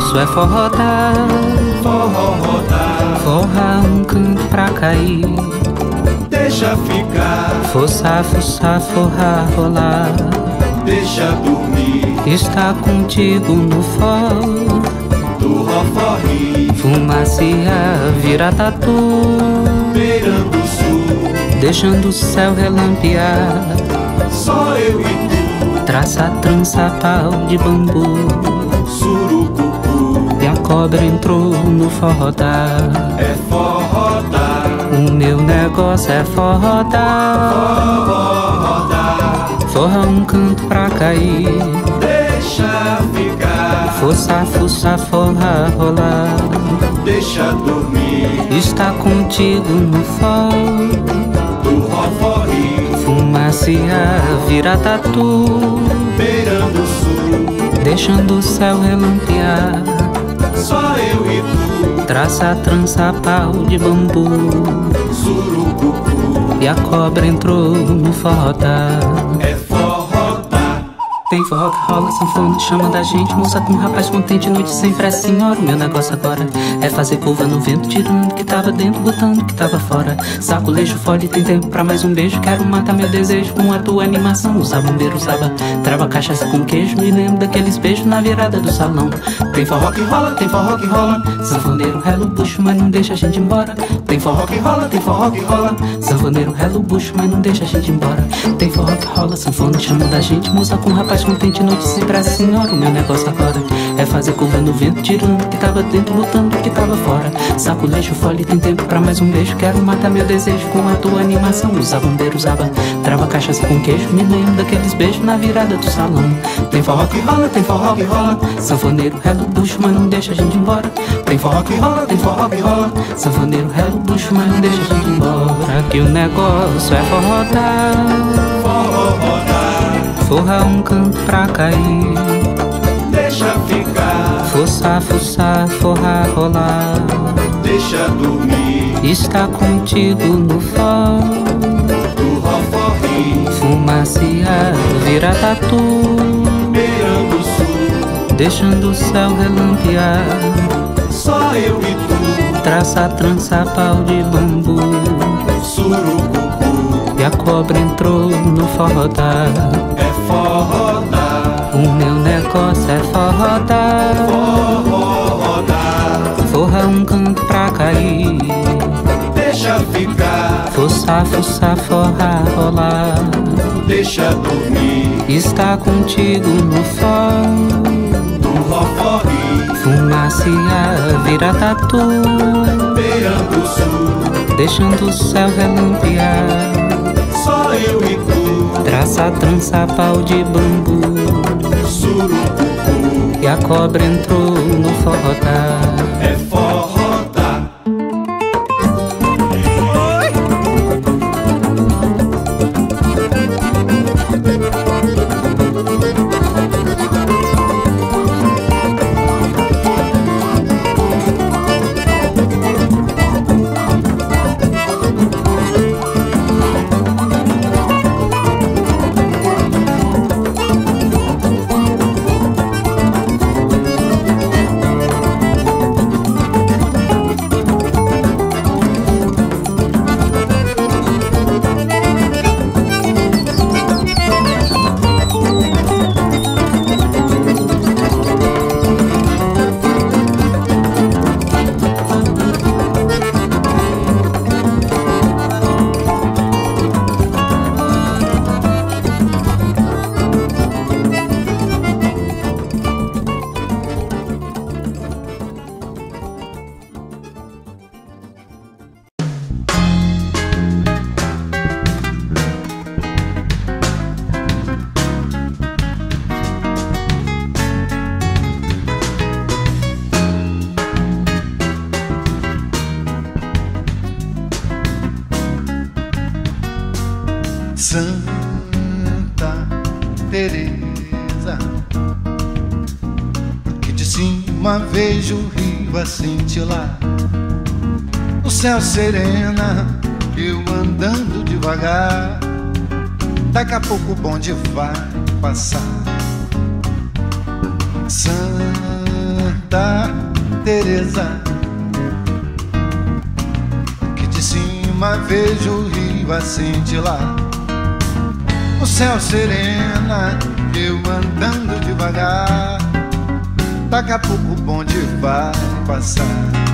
negócio é forrodar, forró rodar, forrar um canto pra cair, deixa ficar, forçar, fuçar, forrar, rolar, deixa dormir, está contigo no for do roforri, fumaciar, vira tatu, beirando o sul, deixando o céu relampear, só eu e tu, traça, trança, pau de bambu, surucucu, e a cobra entrou no forrodar. é forrodar, O meu negócio é forrodar, forró rodar, forrar um canto pra cair, deixa ficar, forçar, fuçar, forrar, rolar, deixa dormir, está contigo no for do roforri, fumaciar, vira tatu, beirando o sul, deixando o céu relampear, só eu e tu, traça, trança, pau de bambu, surucucu, e a cobra entrou no forrodar. é forrodar, Tem forró que rola, sanfona chama da gente, moça com um rapaz contente, noite sem pressa, senhora. O meu negócio agora é fazer curva no vento, tirando o que tava dentro, botando o que tava fora. Saculejo, fole, tem tempo pra mais um beijo, quero matar meu desejo com a tua animação. Usa bombeiro, usava, trava cachaça com queijo, me lembro daqueles beijos na virada do salão. Tem forró que rola, tem forró que rola, sanfoneiro rela o bucho, mas não deixa a gente embora. Tem forró que rola, tem forró que rola, sanfoneiro rela o bucho, mas não deixa a gente embora. Tem forró que rola, sanfona chama da gente, moça com um rapaz contente, noite sem pressa, senhora. O meu negócio agora é fazer curva no vento, tirando o que tava dentro, botando o que tava fora. Saculejo, fole, tem tempo pra mais um beijo, quero matar meu desejo com a tua animação. Usa bombeiro, usava, trava cachaça com queijo, me lembro daqueles beijos na virada do salão. Tem forró que rola, tem forró que rola, sanfoneiro rela o bucho, mas não deixa a gente embora. Tem forró que rola, tem forró que rola, sanfoneiro rela o bucho, mas não deixa a gente embora. Que o negócio é forrodar, forró rodar, forrar um canto pra cair, deixa ficar, forçar, fuçar, forrar, rolar, deixa dormir, está contigo no for do roforri, fumaciar, vira tatu, beirando o sul, deixando o céu relampear, só eu e tu, traça, trança, pau de bambu, surucucu, e a cobra entrou no forrodar. é forrodar, O meu negócio é forrodar, forró rodar, forrar um canto pra cair, deixa ficar, forçar, fuçar, forrar, rolar, deixa dormir, está contigo no for do roforri, fumaciar, vira tatu, beirando o sul, deixando o céu relampear, só eu e tu, traça, trança, pau de bambu, surucucu, e a cobra entrou no forrodar. é forrodar. Santa Teresa, que de cima vejo o rio a cintilar, o céu serena, eu andando devagar, daqui a pouco o bonde vai passar. Santa Santa Teresa, que de cima vejo o rio a cintilar, o céu serena, eu andando devagar, daqui a pouco o bonde vai passar.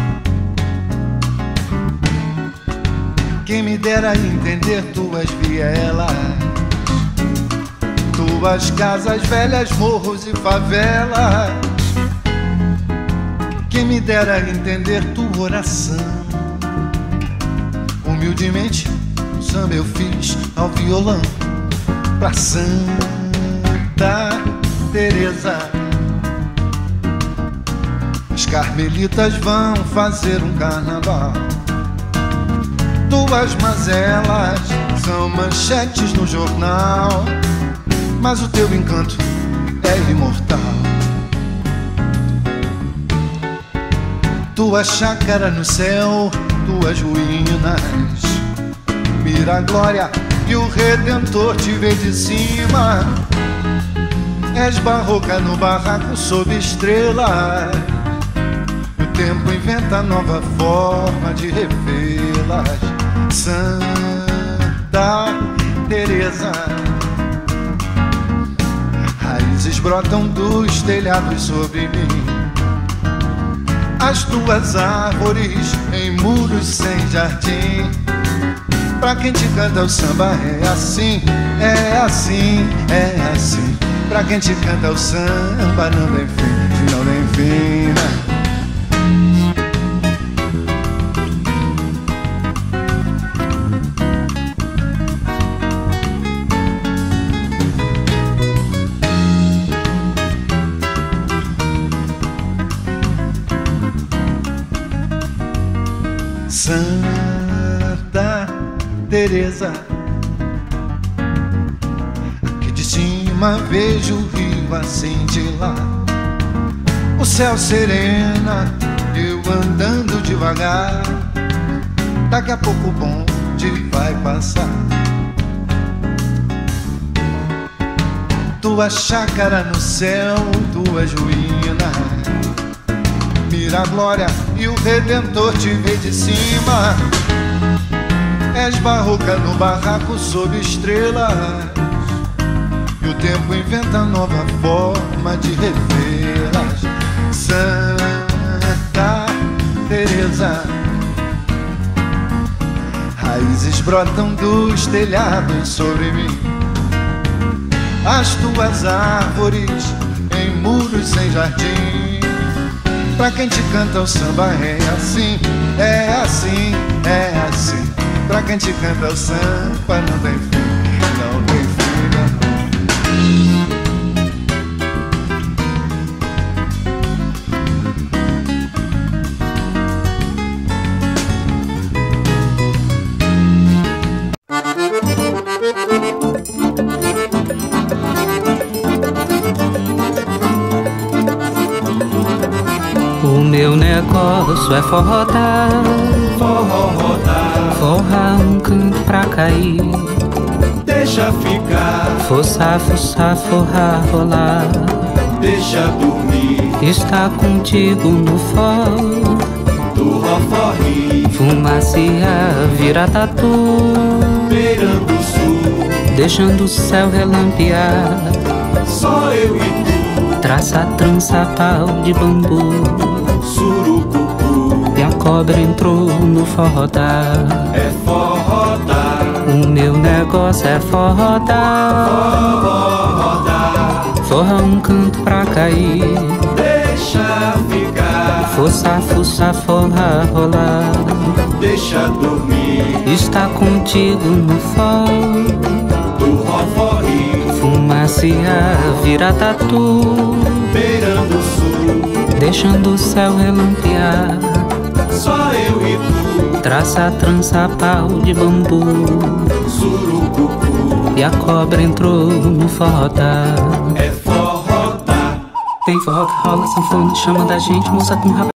Quem me dera entender tuas vielas, tuas casas velhas, morros e favelas. Quem me dera entender tua oração. Humildemente, o samba eu fiz ao violão pra Santa Teresa. As carmelitas vão fazer um carnaval, tuas mazelas são manchetes no jornal, mas o teu encanto é imortal. Tua chácara no céu, tuas ruínas, mira a glória e o Redentor te vê de cima. És barroca no barraco sob estrelas, o tempo inventa nova forma de revê-las. Santa Teresa, raízes brotam dos telhados sobre mim, as tuas árvores em muros sem jardim. Pra quem te canta o samba é assim, é assim, é assim. Pra quem te canta o samba não tem fim, não tem fim, né? Santa Teresa, que de cima vejo o rio a cintilar, o céu serena, eu andando devagar, daqui a pouco o bonde vai passar. Tua chácara no céu, tuas ruínas, mira a glória e o Redentor te vê de cima. És barroca no barraco sob estrelas, e o tempo inventa nova forma de revê-las. Santa Teresa, raízes brotam dos telhados sobre mim, as tuas árvores em muros sem jardim. Pra quem te canta o samba é assim, é assim, é assim. Pra quem te canta o samba não tem fim, não tem fim, não. O meu negócio é forrodar, Forró rodar, forrar um canto pra cair, deixa ficar, forçar, fuçar, forrar, rolar. deixa dormir, Está contigo no forró, do roforri, fumaciar, vira tatu, beirando o sul, deixando o céu relampear. só eu e tu, Traça, trança, pau de bambu, surucucu, e a cobra entrou no forrodar. é forrodar, O meu negócio é forrodar, forró rodar, forrar um canto pra cair, deixa ficar, forçar, fuçar, forrar, rolar. deixa dormir, Está contigo no forró, do roforri, fumaciar, vira tatu, beirando o sul, deixando o céu relampear. só eu e tu, Traça, trança, pau de bambu, surucucu, e a cobra entrou no forrodar. é forrodar. Tem forró que rola, sanfone, chama da gente, moça com rapaz.